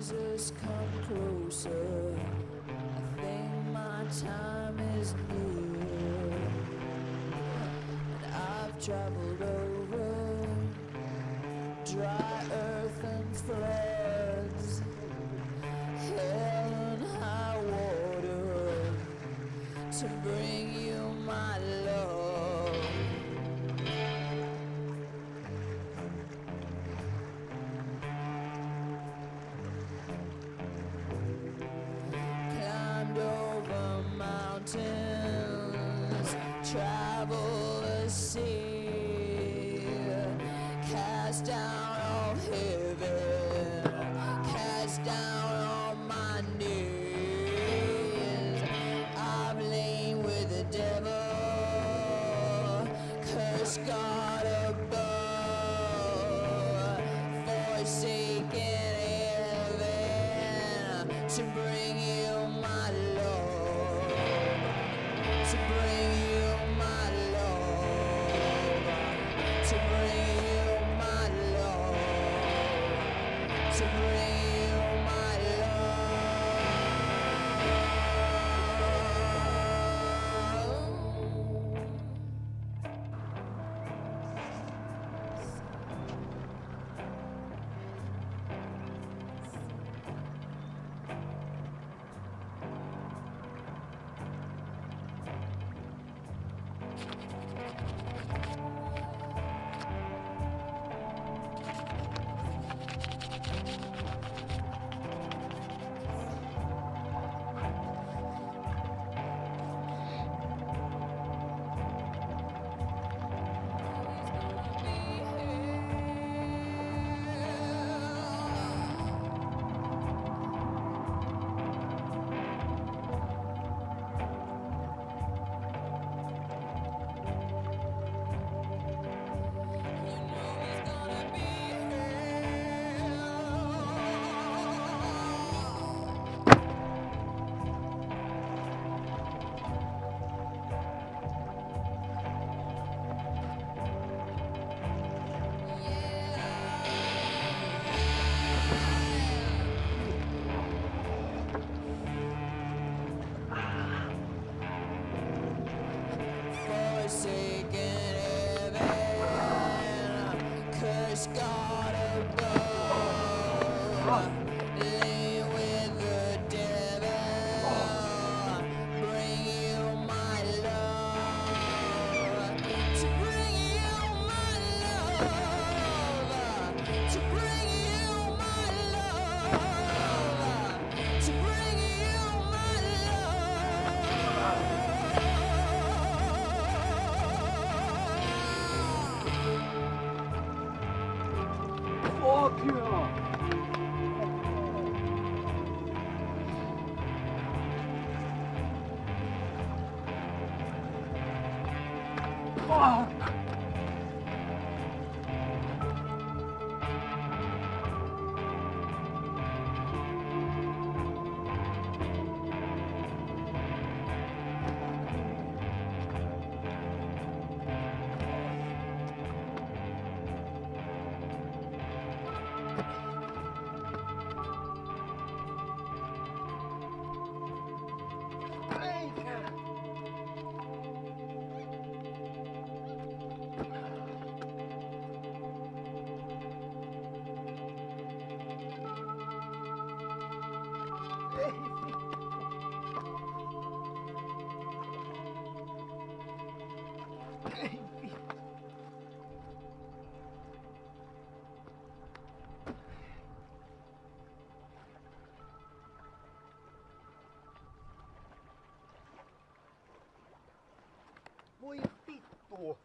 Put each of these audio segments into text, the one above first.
Jesus, come closer. I think my time is near. And I've traveled over dry earth and floods, hell and high water, to bring you my love. Climbed over mountains, traveled the sea, cast down all heaven, cast down all my knees. I've lain with the devil, cursed God above, forsaken heaven, to bring you my love, to bring you my love, to bring you my love, to bring you my forsaken heaven, cursed God above, lay with the devil, bring you my love, to bring you my love, to bring you my love, to bring you my love. Fuck you! Fuck! Voi vittu!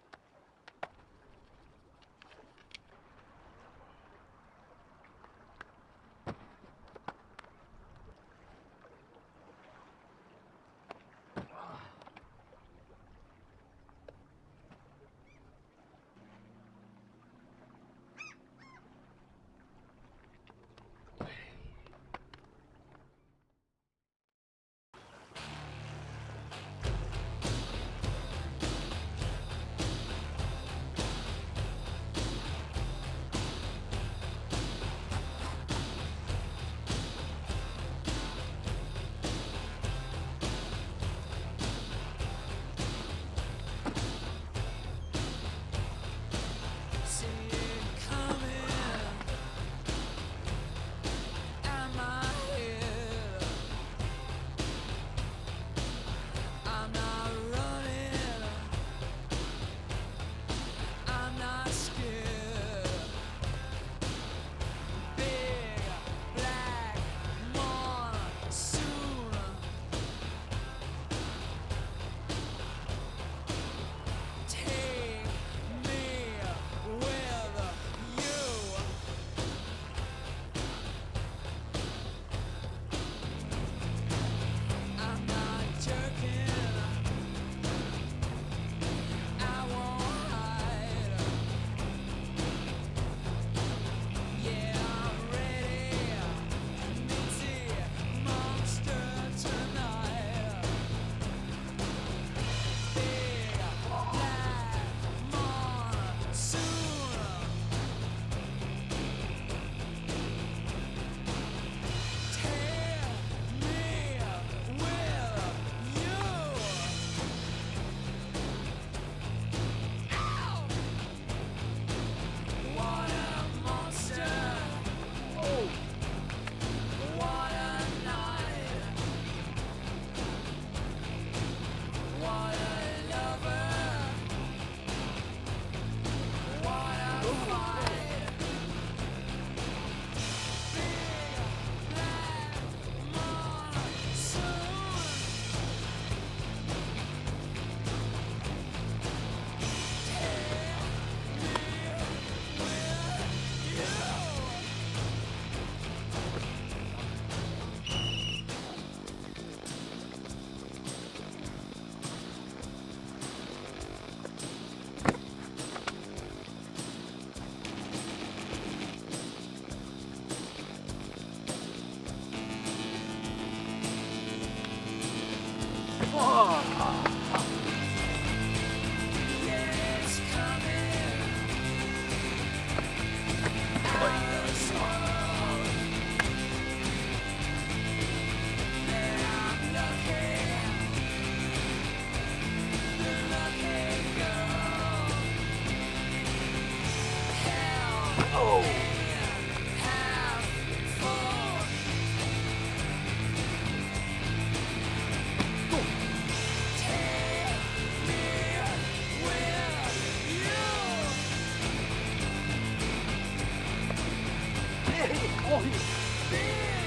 Oj!